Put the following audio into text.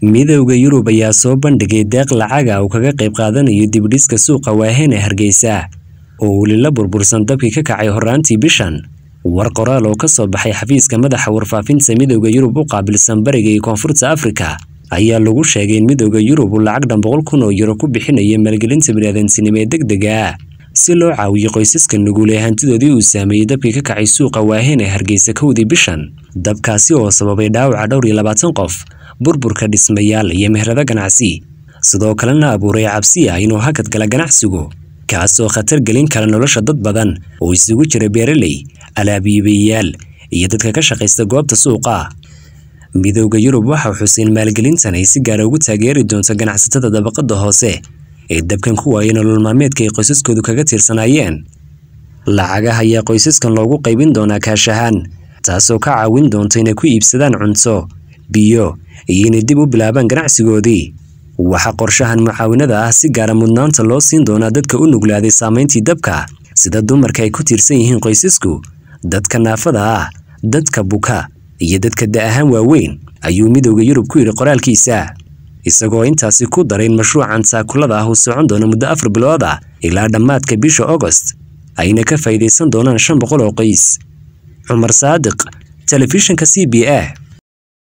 midowga Yurub ayaa soo bandhigay deeq lacag ah oo kaga qayb qaadanayo dib u dhiska suuqa Waaheen ee Hargeysa oo weli la burbursan dabkii ka kacay horaantii bishan. War qoraal oo ka soo baxay xafiiska madaxa warfaafinta midowga Yurub u qaabilsan bariga iyo koonfurta Afrika ayaa lagu sheegay in midowga Yurub uu lacag dhan 100,000 euro ku bixinayo maalgelinta bini'aadantinimo ee degdega ah si loo caawiyo qoysaska nugul ee hantidoodii uu saameeyay dabkii ka kacay suuqa Waaheen ee Hargeysa kowdii bishan. Dabkaasi oo sababay dhaawaca dhowr iyo 20 qof, burburka dhismayaal iyo meherado ganacsi, sidoo kalena abuuray cabsi ah inuu hakad gala ganacsigu, kaasoo khatar gelin kara nolosha dad badan oo isugu jira beeraley, alaabiibayaal iyo dadka ka shaqeysta goobta suuqa. Midowga Yurub waxa xuseen maalgelintan ay si gaar ah ugu taageeri doonto ganacsatada dabaqada hoose ee dabkan ku waayay nolol maalmeedka ay qoysaskoodu kaga tiirsanaayeen. Lacagaha ayaa qoysaskan loogu qaybin doonaa kaash ahaan, taasoo ka caawin doonta inay ku iibsadaan cunto, biyo iyo inay dib u bilaabaan ganacsigoodii. Waxa qorshahan mucaawinada ah si gaar ah mudnaanta loo siin doonaa dadka u nuglaaday saameyntii dabka, sida dumarka ay ku tiirsan yihiin qoysasku, dadka naafada ah, dadka buka iyo dadka da' ahaan waaweyn, ayuu midowga Yurub ku yiri qoraalkiisa, isagoo intaasi ku daray in mashruucan taakulada ah uu socon doono muddo 4 bilood ah ilaa dhammaadka bisha August, ayna ka faa'iideysan doonaan 500 oo qoys. Cumar Saadiq, Telefishinka CBA.